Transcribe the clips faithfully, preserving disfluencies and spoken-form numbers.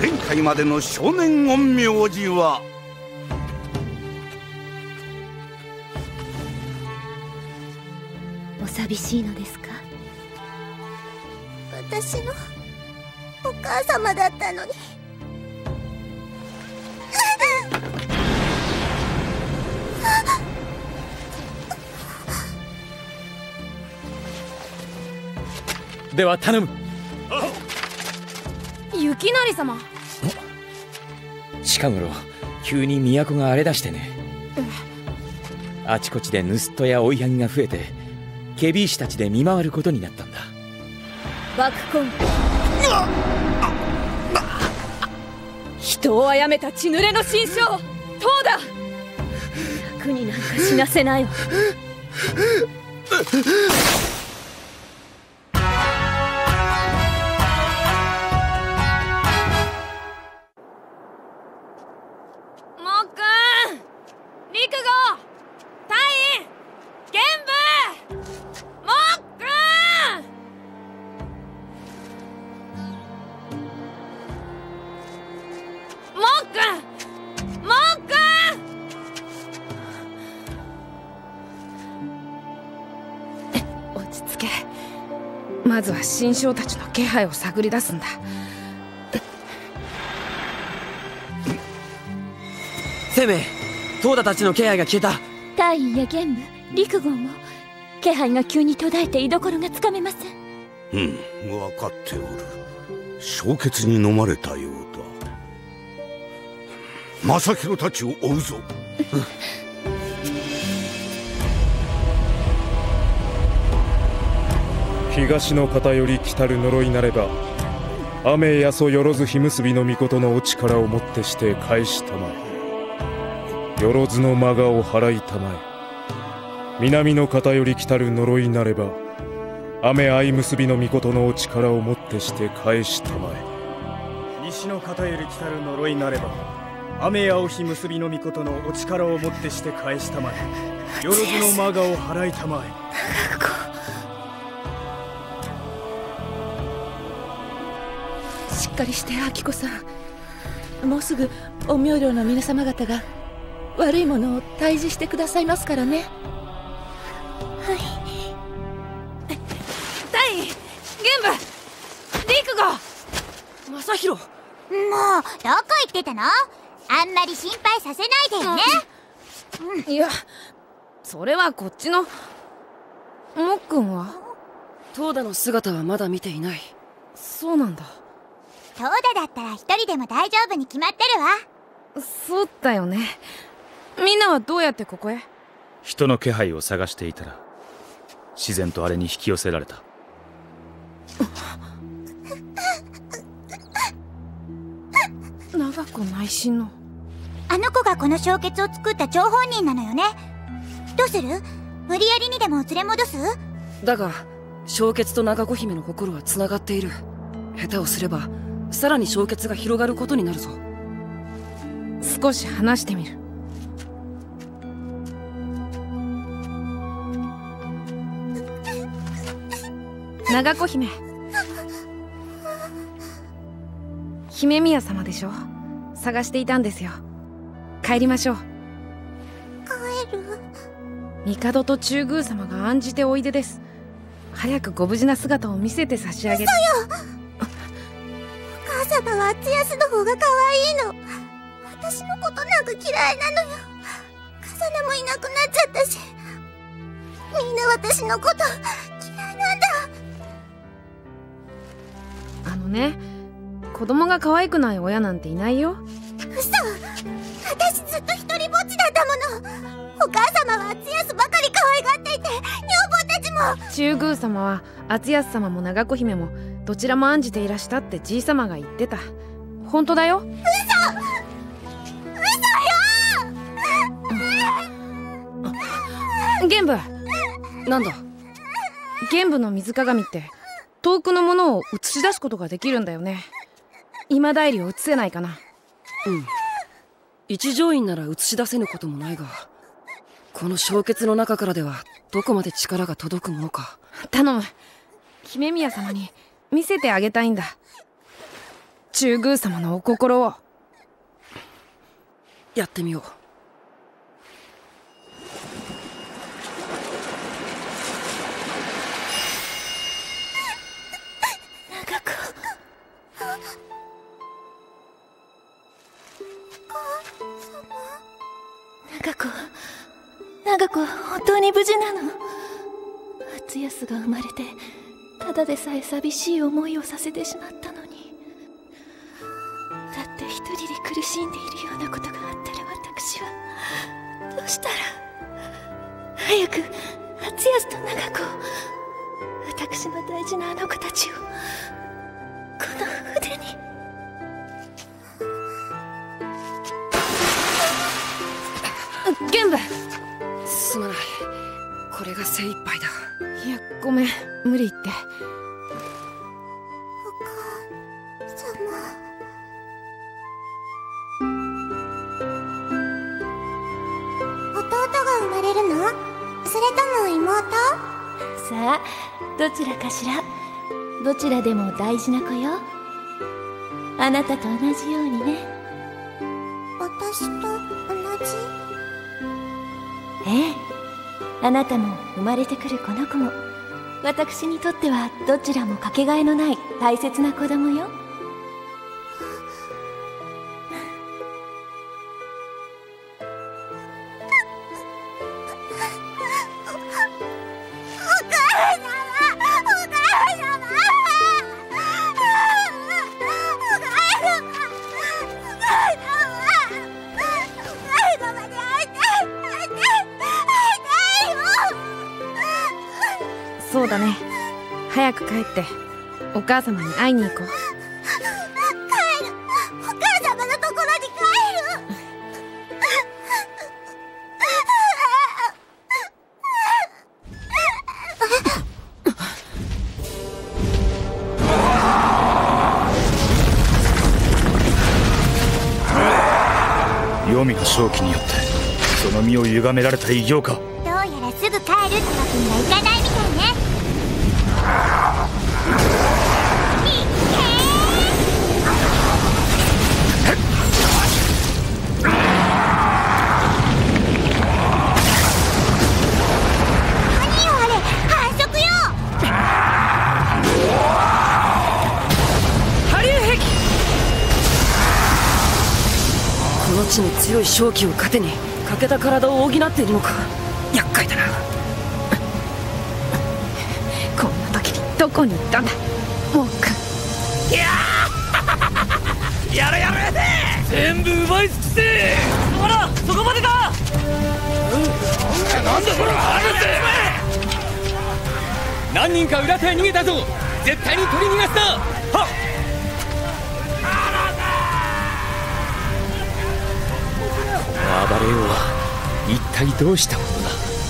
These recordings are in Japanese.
前回までの少年陰陽師はお寂しいのですか？ 私のお母様だったのに。 では頼む。 雪成様。 近頃急に都が荒れだしてね。あちこちで盗人や追いはぎが増えて警備士たちで見回ることになったんだ。 爆婚。人を殺めた血濡れの心象、どうだ。 楽になんか死なせないわ。 まずは新将たちの気配を探り出すんだ。 生命、トーダたちの気配が消えた。 大尉や玄武、陸軍も気配が急に途絶えて居所がつかめません。 うん分かっておる。氷結に飲まれたようだ。正弘たちを追うぞ。 東の偏り来たる呪いなれば、雨やそよろず火結びの御のお力をもってして返したまえ。よろずの魔我を払いたまえ。南の偏り来たる呪いなれば、雨相結びの御のお力をもってして返したまえ。 西の偏り来たる呪いなれば、雨青火結びの御のお力をもってして返したまえ。よろずの魔我を払いたまえ。 しっかりして明子さん。もうすぐ陰陽寮の皆様方が悪いものを退治してくださいますからね。 はい。大尉、玄武、陸吾、 正弘。もうどこ行ってたの？あんまり心配させないでよね。 うん、いやそれはこっちの。もっくんはトーダの姿はまだ見ていない。 そうなんだ。 トーダだったら一人でも大丈夫に決まってるわ。 そうだよね。みんなはどうやってここへ？ 人の気配を探していたら自然とあれに引き寄せられた。 長子内心のあの子がこの氷結を作った張本人なのよね。どうする？無理やりにでも連れ戻す？ だが氷結と長子姫の心はつながっている。下手をすればさらに氷結が広がることになるぞ。 少し話してみる。長子姫、姫宮様でしょ。探していたんですよ。帰りましょう。 帰る？ 帝と中宮様が案じておいでです。早くご無事な姿を見せて差し上げて。 嘘よ。お母様は厚安の方が可愛いの。私のことなんか嫌いなのよ。カサナもいなくなっちゃったし、みんな私のこと嫌いなんだ。 あのね、子供が可愛くない親なんていないよ。 嘘。私ずっと一人ぼっちだったもの。お母様は厚安ばかり可愛がっていて、女房たちも。 中宮様は厚安様も長子姫もどちらも案じていらしたってじいさまが言ってた。本当だよ。嘘！玄武。 なんだ？ 玄武の水鏡って遠くのものを映し出すことができるんだよね。今帰りを映せないかな。 うん。一条院なら映し出せぬこともないが、この氷結の中からではどこまで力が届くものか。 頼む。姫宮様に見せてあげたいんだ。 中宮様のお心を。 やってみよう。 長子、長子は本当に無事なの？敦康が生まれてただでさえ寂しい思いをさせてしまったのに。だって一人で苦しんでいるようなことがあったら私はどうしたら。早く敦康と長子を、私の大事なあの子たちをこの筆に。 玄武、 すまない。これが精一杯だ。 いや、ごめん、無理言って。 お母様。弟が生まれるの？それとも妹？ さあ、どちらかしら。どちらでも大事な子よ。あなたと同じようにね。 私と同じ？ ええ、あなたも生まれてくるこの子も、私にとってはどちらもかけがえのない大切な子供よ。 そうだね。早く帰ってお母様に会いに行こう。 帰る。お母様のところに帰る。 黄泉の正気によってその身を歪められた異形か。 どうやらすぐ帰るってわけにはいかないみたいね。 この地に強い正気を糧に欠けた体を補っているのか。厄介だな。 こんな時にどこに行ったんだモーク。 いやーやれやれ全部奪い尽くせ。ほらそこまでだ。なんだこれ。離せ。何人か裏手へ逃げたぞ。絶対に取り逃がすな。はっ。この暴れようは一体どうしたものだ。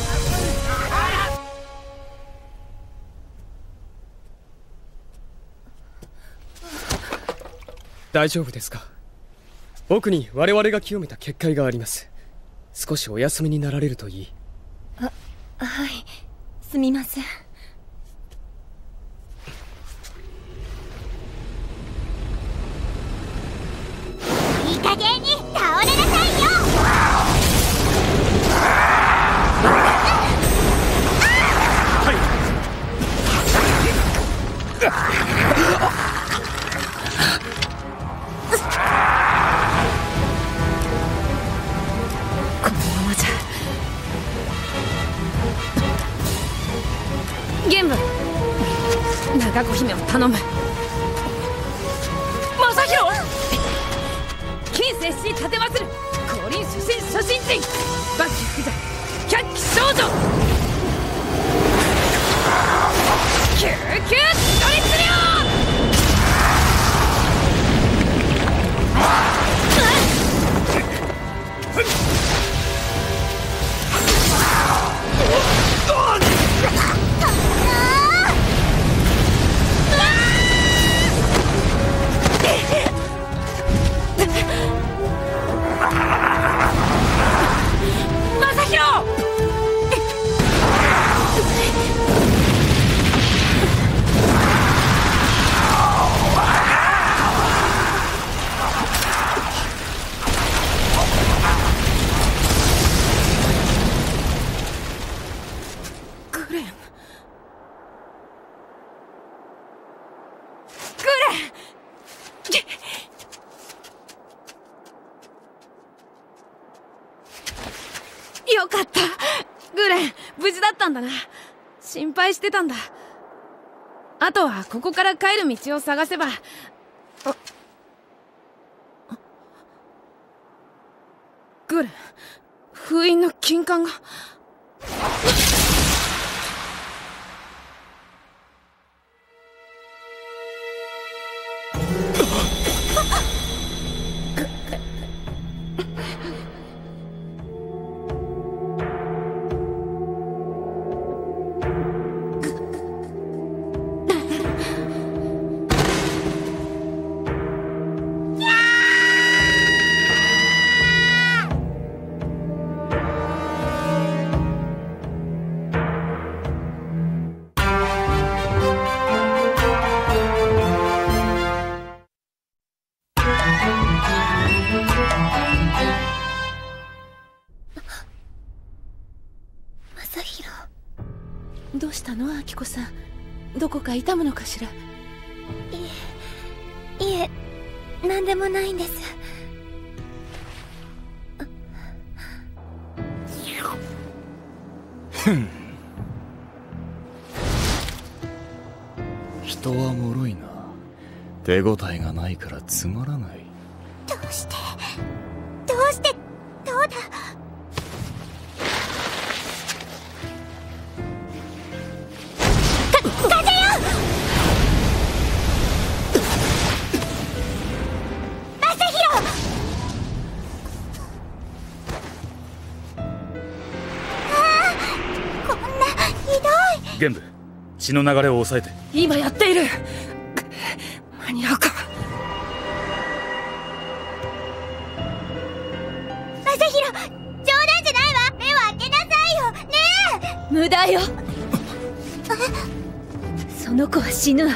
大丈夫ですか？奥に我々が清めた結界があります。少しお休みになられるといい。 あ、はい、すみません。 いい加減に倒れなさいよ。 このままじゃ。玄武、長子姫を頼む。 正宏、 金星し立てまする降臨初心初心人バッキー者百鬼少女救急ドリツ量。 正宏たんだな。心配してたんだ。あとはここから帰る道を探せば。あグレン、封印の金冠が。 どうしたの、アキコさん。どこか痛むのかしら。いえ、いえ、何でもないんです。 ふん。人は脆いな。手応えがないからつまらない。 どうしてどうしてどうだ。 玄武、血の流れを抑えて。 今やっている。間に合うか。 正宏、冗談じゃないわ。目を開けなさいよねえ。 無駄よ。その子は死ぬわ。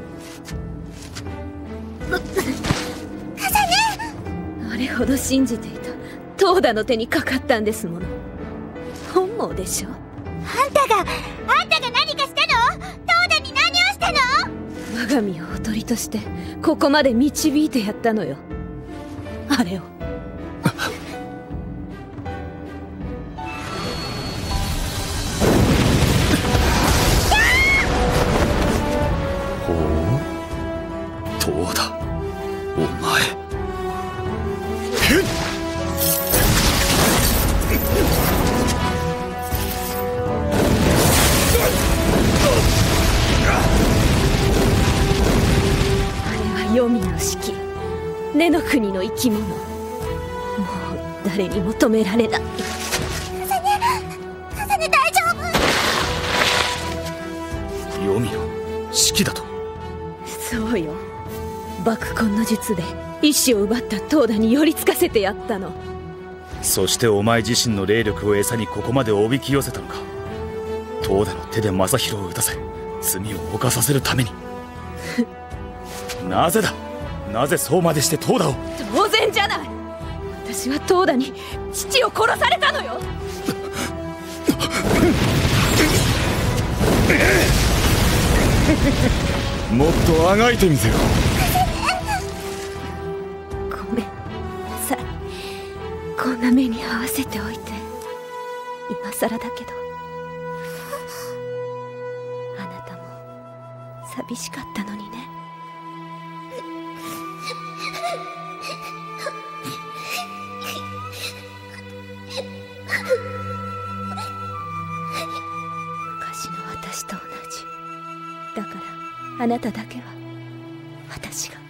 カサネ、 あれほど信じていたトーダの手にかかったんですもの。本望でしょ。 あんたがあんたが何かしたの？トーダに何をしたの？ 我が身をおとりとしてここまで導いてやったのよ、あれを。 ほう、トーダ、お前。 黄泉の式、根の国の生き物。もう誰にも止められない。 カサネ、カサネ大丈夫？ 黄泉の式だと？ そうよ。爆魂の術で意志を奪ったトーダに寄りつかせてやったの。 そしてお前自身の霊力を餌にここまでおびき寄せたのか。トーダの手で正宏を撃たせ罪を犯させるために。なぜだ、なぜそうまでしてトーダを。 当然じゃない。私はトーダに父を殺されたのよ。 もっとあがいてみせよ。 ごめんなさい。こんな目に遭わせておいて今さらだけど。あなたも寂しかったのにね。昔の私と同じだから、あなただけは私が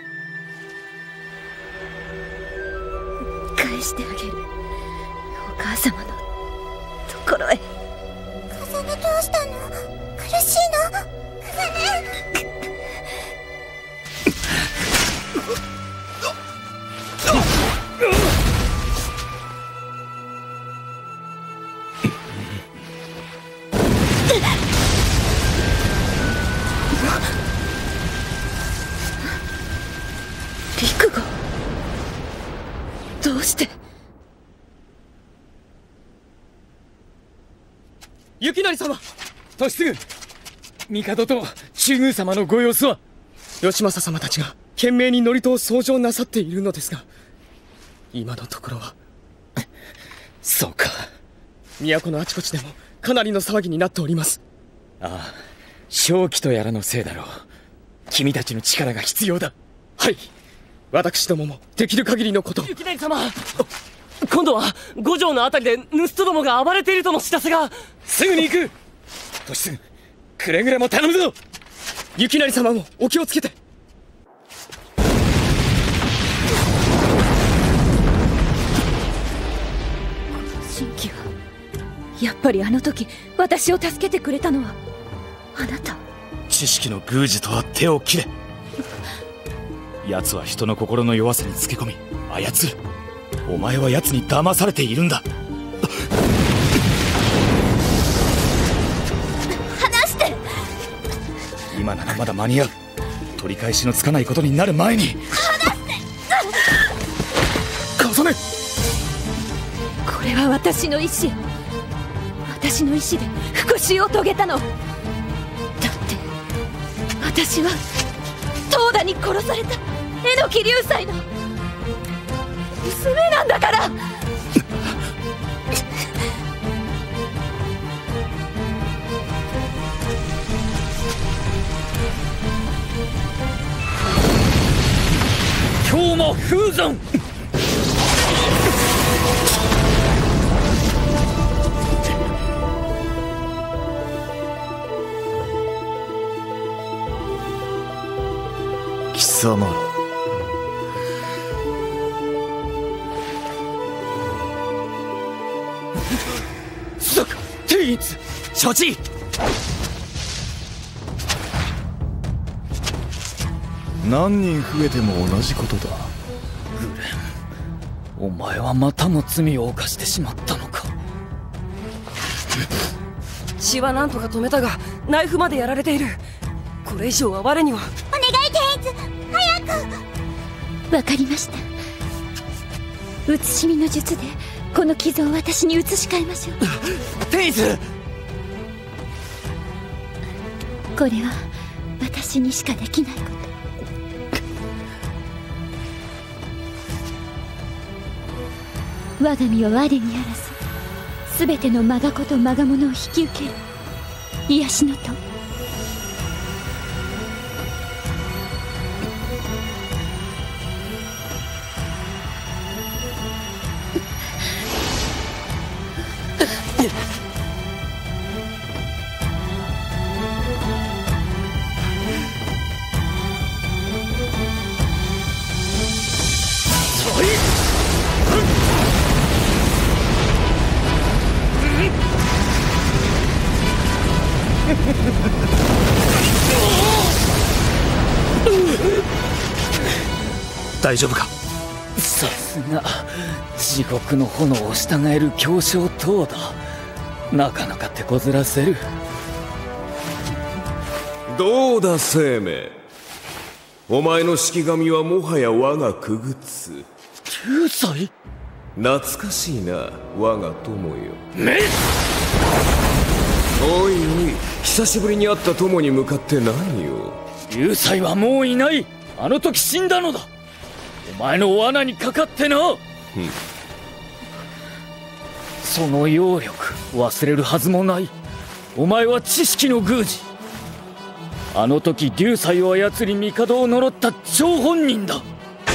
返してあげる。お母様のところへ。 カサネ、どうしたの？苦しいの？カサネ。 陸がどうして。 雪成様、利次、帝と中宮様のご様子は。 義政様たちが懸命に祝詞を奏上なさっているのですが、今のところは。 そうか。 都のあちこちでもかなりの騒ぎになっております。 ああ、正気とやらのせいだろう。君たちの力が必要だ。 はい、私どももできる限りのことを。 雪成様、今度は五条のあたりで盗人どもが暴れているとの知らせが。 すぐに行く。としすぐくれぐれも頼むぞ。 雪成様もお気をつけて。 神器はやっぱりあの時私を助けてくれたのはあなた。 知識の宮司とは手を切れ。奴は人の心の弱さにつけ込み操る。お前は奴に騙されているんだ。 離して。 今ならまだ間に合う。取り返しのつかないことになる前に。 離して風音。 これは私の意志よ。私の意志で復讐を遂げたの。だって私は東田に殺された榎木流斎の娘なんだから。 今日も風存。 貴様らそっか、テインツ承知。 何人増えても同じことだ。 グレン、お前はまたも罪を犯してしまったのか。 血は何とか止めたがナイフまでやられている。これ以上は我には。 お願いテインツ、早く。 わかりました。写しみの術でこの傷を私に移し替えましょう。 テイズ。 これは私にしかできないこと。我が身を我にあらず、すべての我が子と我が物を引き受ける癒しの戸。 大丈夫か。 さすが地獄の炎を従える強将等だ。なかなか手こずらせる。 どうだ生命、お前の式神はもはや我が傀儡。 流斎、 懐かしいな我が友よ。 めっおいおい、久しぶりに会った友に向かって何よ。 流斎はもういない。あの時死んだのだ。お前の罠にかかってな。その妖力忘れるはずもない。お前は知識の宮司。あの時流斎を操り帝を呪った張本人だ。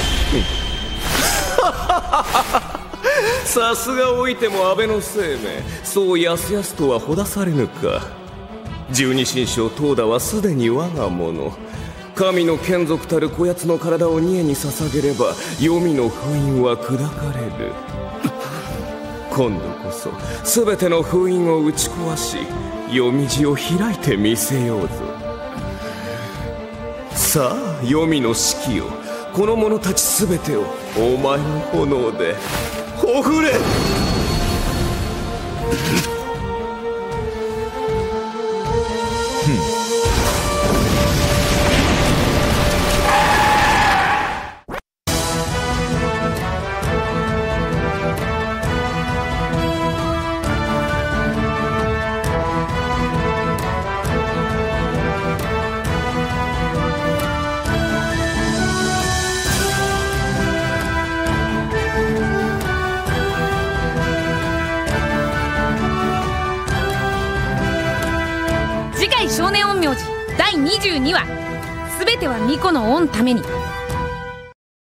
さすが老いても安倍の生命、そうやすやすとはほだされぬか。十二神将東田はすでに我が物。神の眷属たるこやつの体を二重に捧げれば黄泉の封印は砕かれる。今度こそ全ての封印を打ち壊し黄泉寺を開いてみせようぞ。さあ黄泉の式よ、この者たち全てをお前の炎でほふれ。 だいにじゅうにわ「すべては巫女の御ために」